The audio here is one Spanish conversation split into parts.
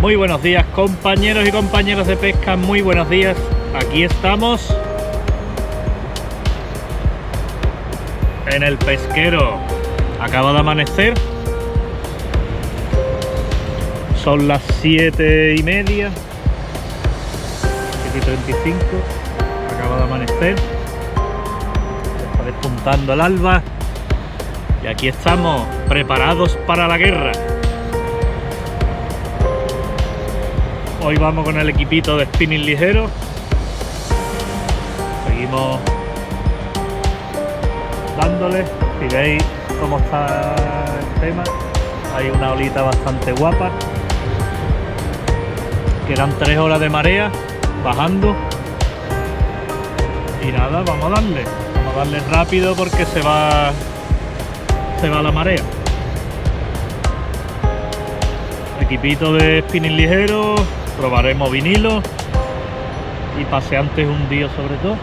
Muy buenos días, compañeros y compañeras de pesca, muy buenos días. Aquí estamos en el pesquero. Acaba de amanecer. Son las 7:30, 7:35. Acaba de amanecer. Está despuntando el alba. Y aquí estamos, preparados para la guerra. Hoy vamos con el equipito de spinning ligero. Seguimos dándole. Si veis cómo está el tema, hay una olita bastante guapa. Quedan 3 horas de marea bajando. Y nada, vamos a darle rápido porque se va la marea. Equipito de spinning ligero, probaremos vinilo y paseantes hundidos sobre todo.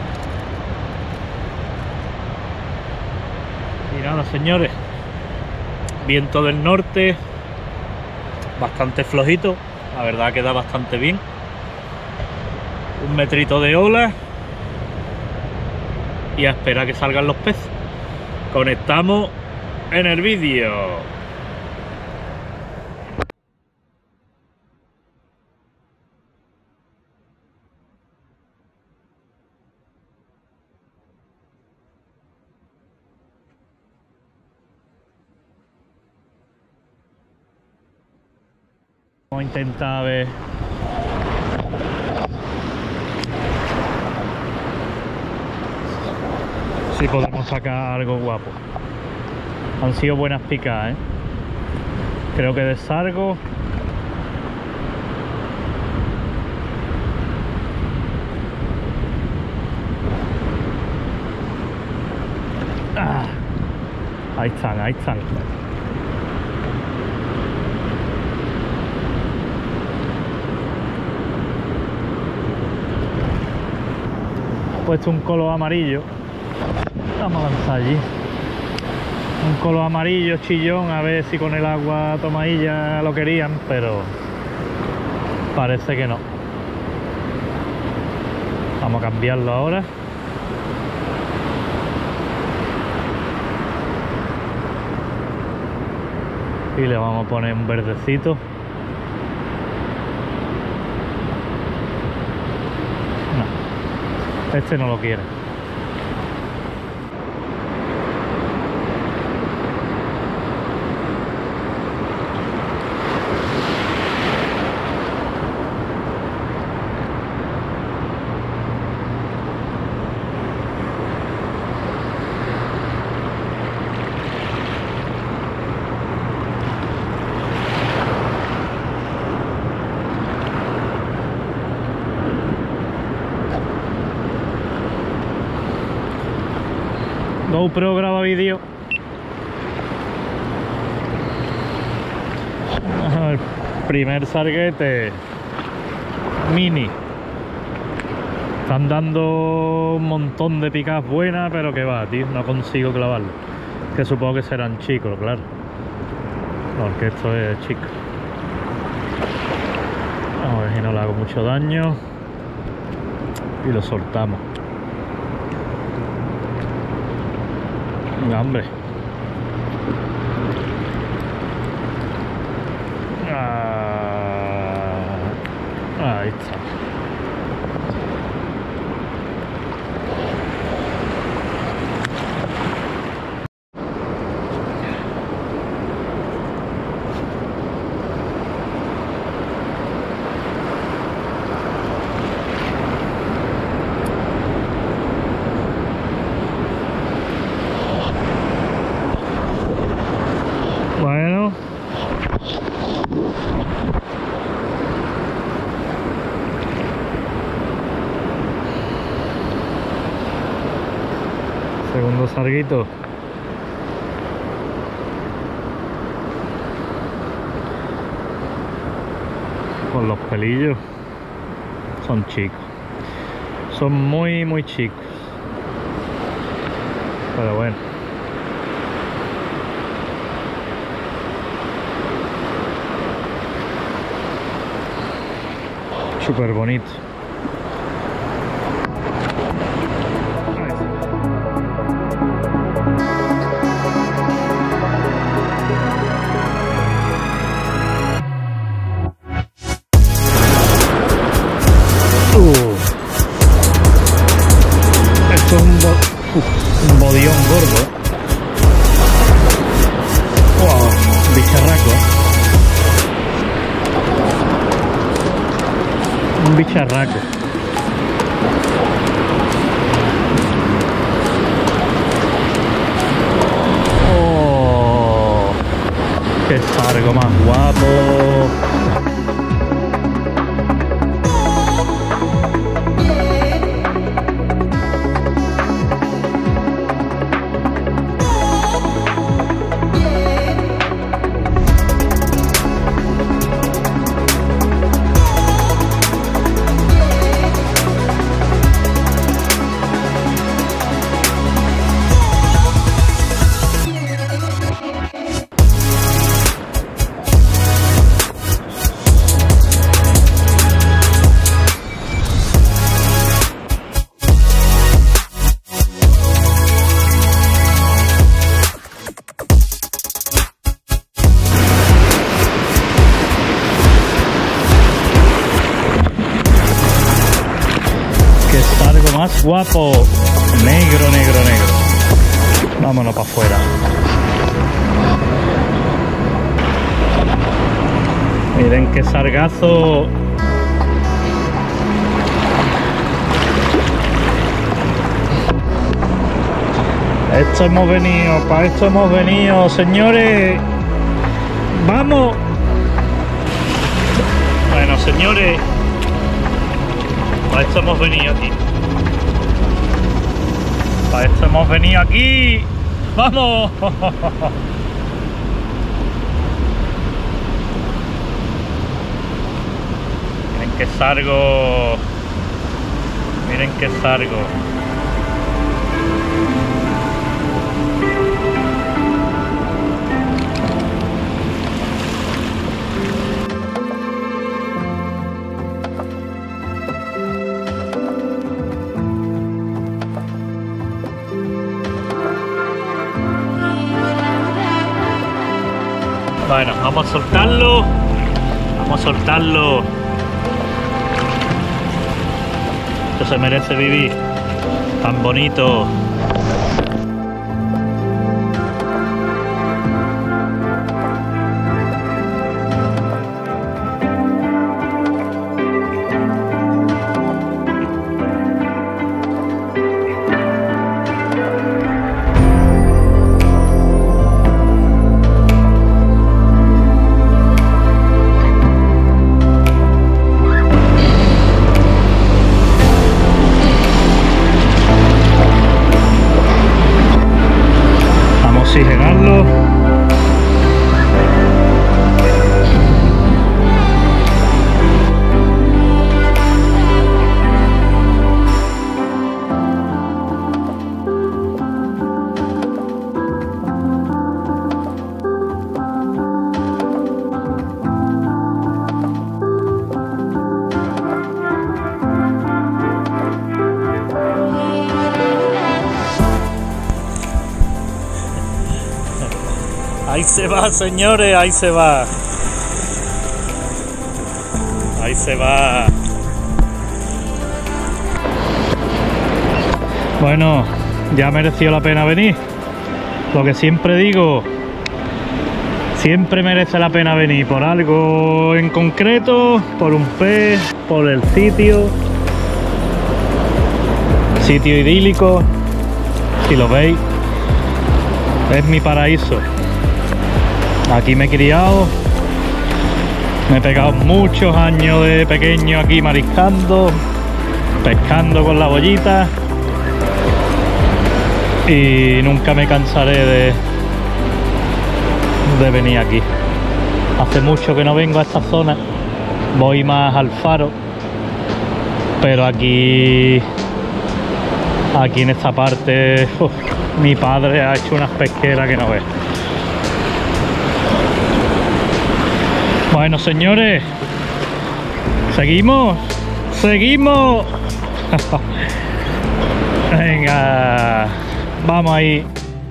Y nada, señores, viento del norte, bastante flojito, la verdad que da bastante bien. 1 metrito de ola y a esperar que salgan los peces. Conectamos en el vídeo. Vamos a intentar ver si podemos sacar algo guapo. Han sido buenas picadas, ¿eh? Creo que de sargo. Ah, ahí están, ahí están. He puesto un color amarillo. Vamos a lanzar allí. Un color amarillo chillón, a ver si con el agua tomadilla lo querían, pero parece que no. Vamos a cambiarlo ahora. Y le vamos a poner un verdecito. No, este no lo quiere. GoPro graba vídeo. El primer sarguete mini. Están dando un montón de picadas buenas, pero que va, tío, no consigo clavarlo. Que supongo que serán chicos, claro. Porque esto es chico. Vamos a ver si no le hago mucho daño. Y lo soltamos. Venga, hombre. Ahí está. Bueno, segundo sarguito. Con los pelillos son chicos, son muy chicos, pero bueno. Súper bonito. Esto es un bodión gordo. Wow, bicharraco. Un bicharraco. Oh, qué sargo más guapo. Más guapo, negro, negro, negro. Vámonos para afuera. Miren qué sargazo. Esto hemos venido, para esto hemos venido, señores. Vamos. Bueno, señores, para esto hemos venido aquí. Para esto hemos venido aquí. ¡Vamos! Miren qué sargo. Miren qué sargo. Bueno, vamos a soltarlo. Vamos a soltarlo. Esto se merece vivir. Tan bonito. Oxigenarlo. Ahí se va, señores, ahí se va. Ahí se va. Bueno, ya mereció la pena venir. Lo que siempre digo, siempre merece la pena venir por algo en concreto, por un pez, por el sitio. Sitio idílico, si lo veis, es mi paraíso. Aquí me he criado, me he pegado muchos años de pequeño aquí mariscando, pescando con la bollita y nunca me cansaré de venir aquí. Hace mucho que no vengo a esta zona, voy más al faro, pero aquí en esta parte mi padre ha hecho unas pesqueras que no ves. Bueno, señores, Seguimos, seguimos. Venga, vamos ahí.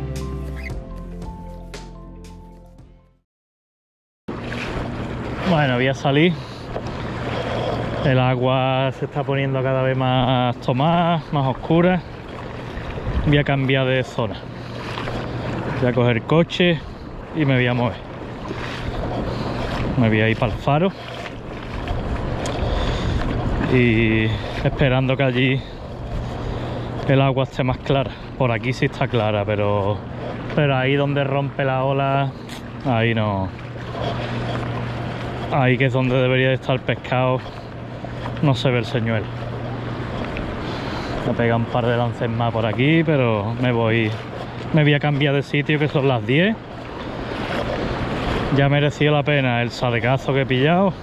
Bueno, voy a salir. El agua se está poniendo cada vez más tomada, más oscura. Voy a cambiar de zona. Voy a coger el coche y me voy a mover. Me voy a ir para el faro. Y esperando que allí el agua esté más clara. Por aquí sí está clara, pero ahí donde rompe la ola, ahí no. Ahí que es donde debería de estar pescado, no se ve el señuelo. Me pega un par de lances más por aquí, pero me voy a cambiar de sitio, que son las 10. Ya ha merecido la pena el sadecazo que he pillado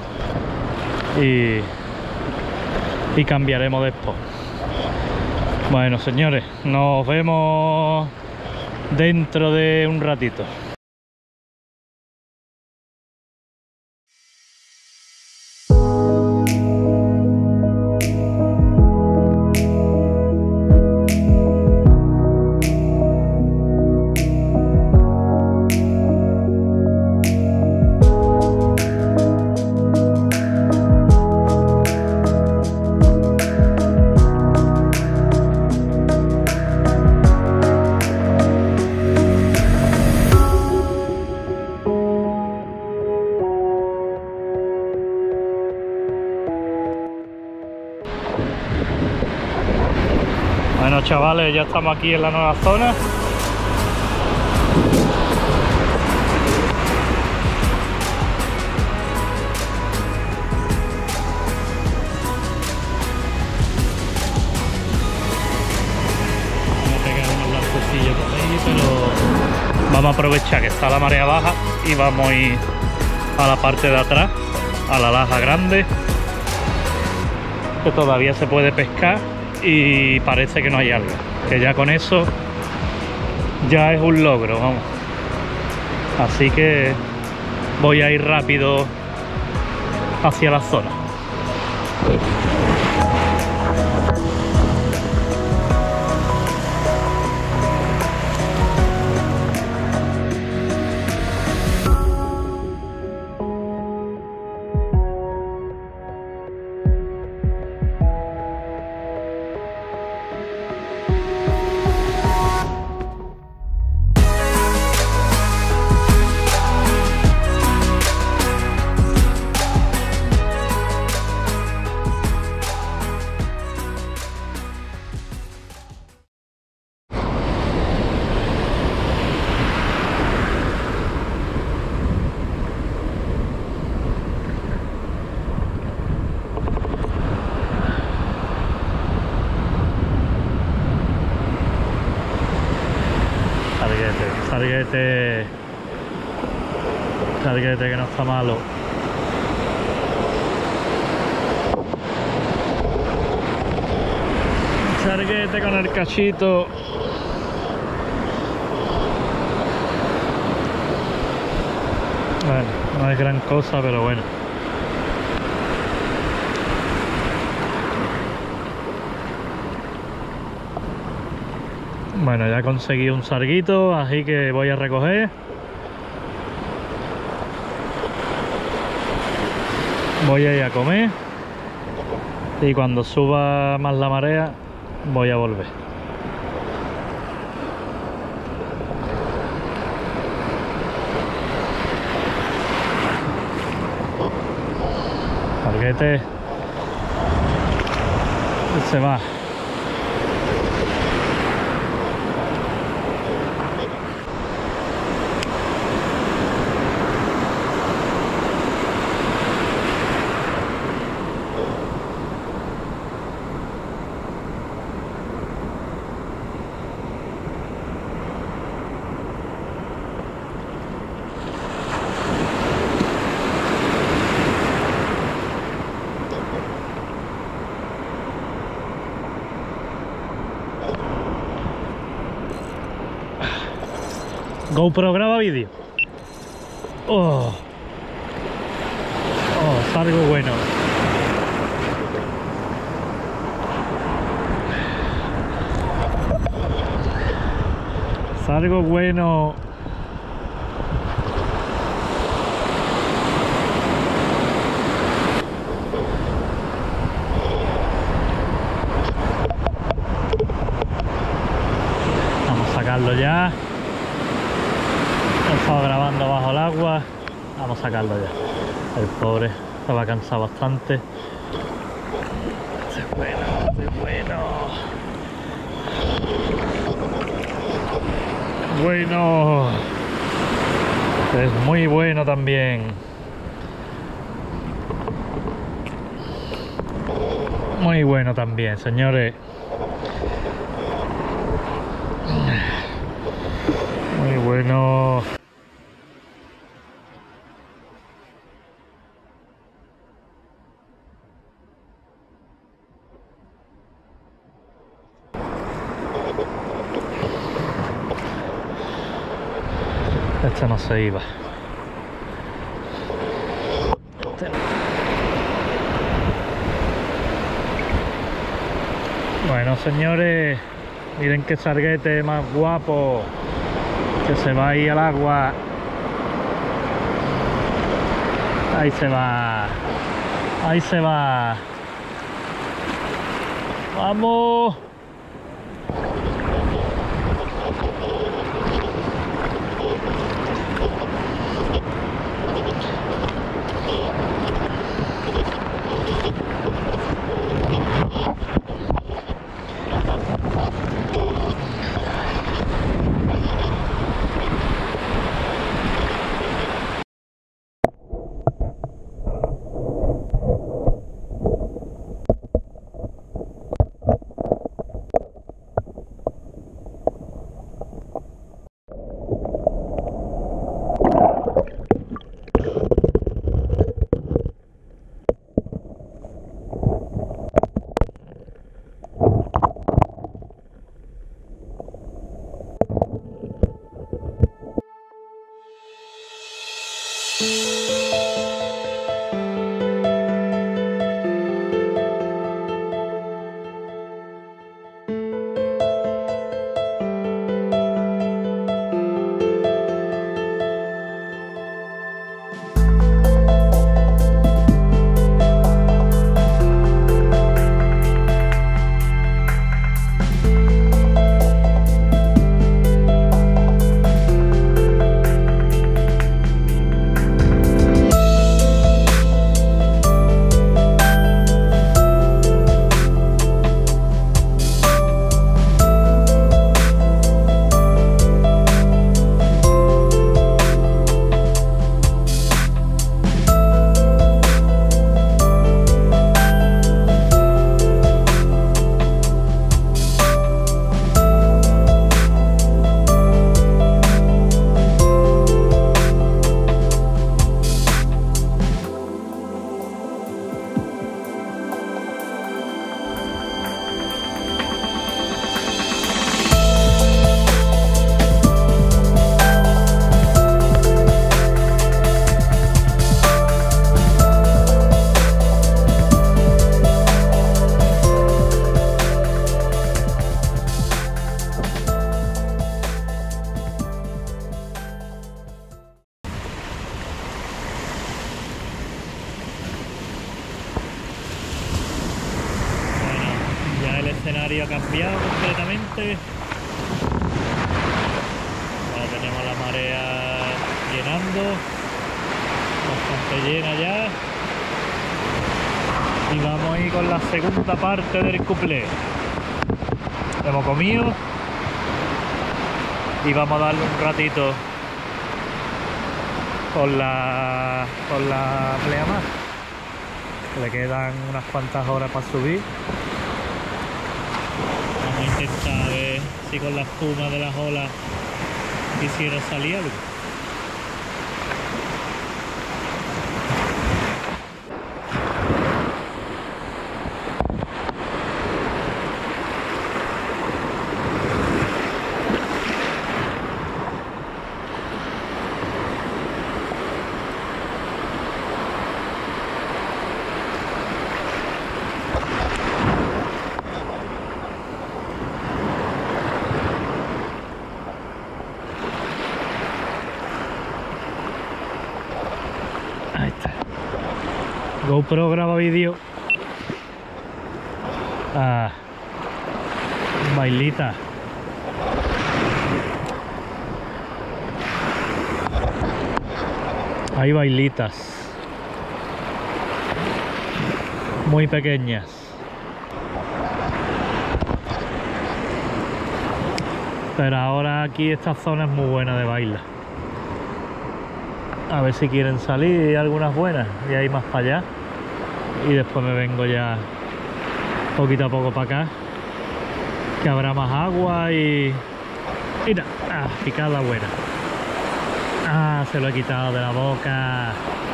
y cambiaremos después. Bueno, señores, nos vemos dentro de un ratito. Bueno, chavales, ya estamos aquí en la nueva zona. Vamos a pegar unos lancecillos por ahí, pero vamos a aprovechar que está la marea baja y vamos a ir a la parte de atrás, a la laja grande, que todavía se puede pescar. Y parece que no hay algo, que ya con eso ya es un logro, vamos. Así que voy a ir rápido hacia la zona. Sarguete que no está malo. Sarguete con el cachito. Bueno, no es gran cosa, pero bueno. Bueno, ya conseguí un sarguito, así que voy a recoger. Voy a ir a comer y cuando suba más la marea voy a volver. Sarguete se va. GoPro graba vídeo. Oh, sargo bueno. Salgo bueno. Vamos a sacarlo ya. He estado grabando bajo el agua. Vamos a sacarlo ya. El pobre se va a cansar bastante. Este es bueno, este es bueno. Bueno. Este es muy bueno también. Muy bueno también, señores. Muy bueno. Este no se iba. Bueno, señores, miren qué sarguete más guapo, que se va ahí al agua. Ahí se va. Ahí se va. ¡Vamos! El escenario ha cambiado completamente. Ahora tenemos la marea llenando, bastante llena ya. Y vamos a ir con la segunda parte del cuplé. Hemos comido y vamos a darle un ratito con la pleamar. Le quedan unas cuantas horas para subir. Vamos a intentar ver si con la espuma de las olas quisiera salir algo. GoPro graba vídeo. Ah, bailita. Hay bailitas muy pequeñas. Pero ahora aquí esta zona es muy buena de bailar. A ver si quieren salir, hay algunas buenas y hay más para allá. Y después me vengo ya poquito a poco para acá, que habrá más agua y... Mira, picada buena. Se lo he quitado de la boca.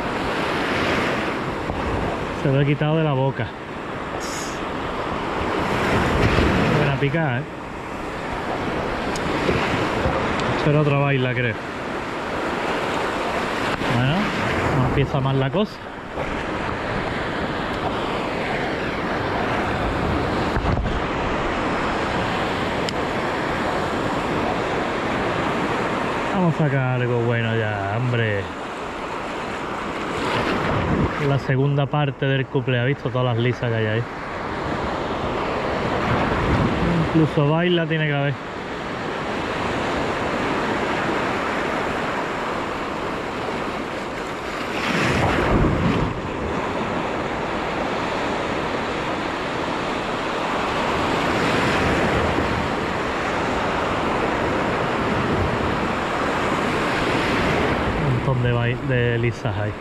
Se lo he quitado de la boca. Buena picada, ¿eh? Esto era otra baila, creo. Bueno, no empieza más la cosa. Vamos a sacar algo bueno ya, hombre. La segunda parte del couple, ha visto todas las lisas que hay ahí. Incluso baila tiene que haber. Un montón de lisas hay.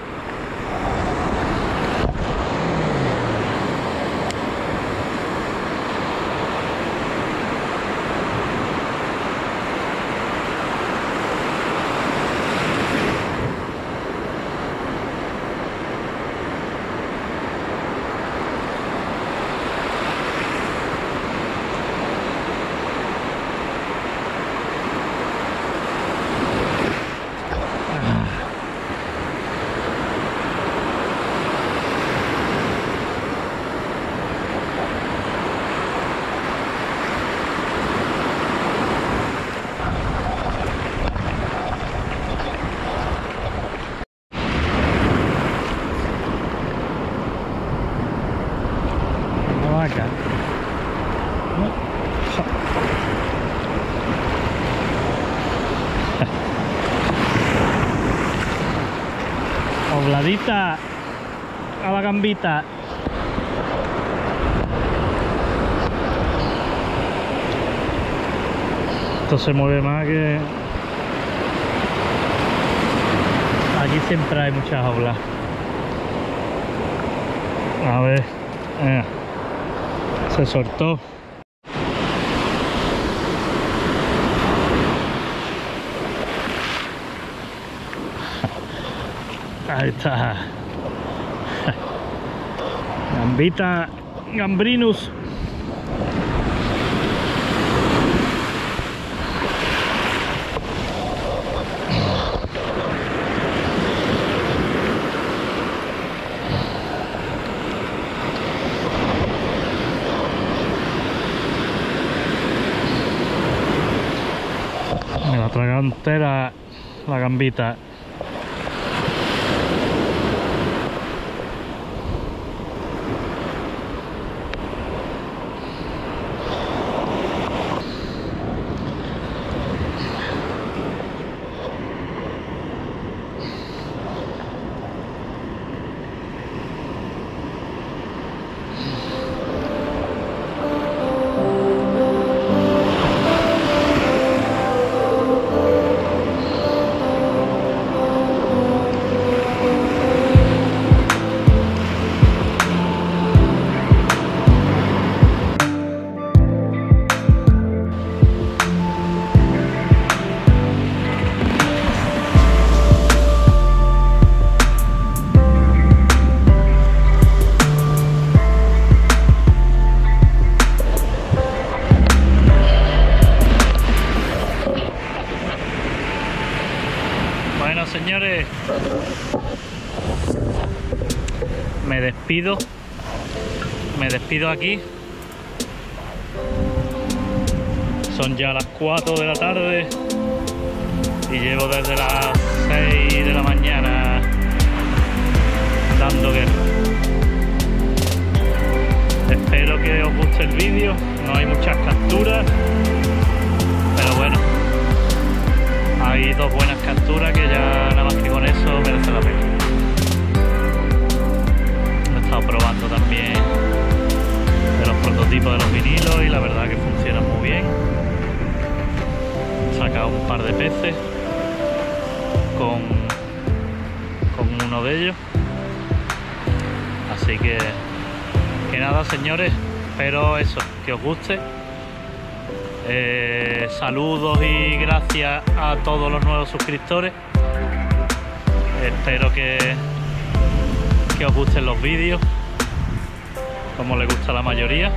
Vaca. Obladita a la gambita. Esto se mueve más que... Aquí siempre hay muchas oblas. A ver, se soltó. Ahí está. Gambita gambrinus. Me la traga entera la gambita. Bueno, señores, me despido aquí. Son ya las 4 de la tarde y llevo desde las 6 de la mañana dando guerra. que os guste el vídeo. No hay muchas capturas, pero bueno, hay dos buenas capturas que ya nada más que con eso merece la pena. He estado probando también de los prototipos de los vinilos y la verdad que funcionan muy bien. He sacado un par de peces con uno de ellos, así que nada, señores, espero eso, que os guste. Saludos y gracias a todos los nuevos suscriptores. Espero que os gusten los vídeos como les gusta a la mayoría,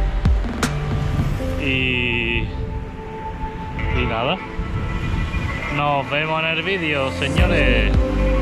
y nada, nos vemos en el vídeo, señores.